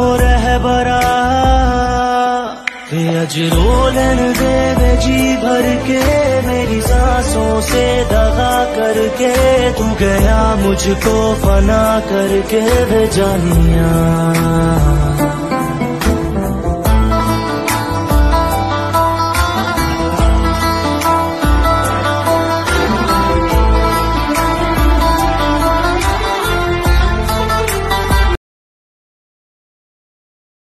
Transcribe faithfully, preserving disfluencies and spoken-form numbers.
रहबरा वे अज रोलन दे वे जी भर के, मेरी सांसों से दगा करके तू गया मुझको फना करके वे जानिया।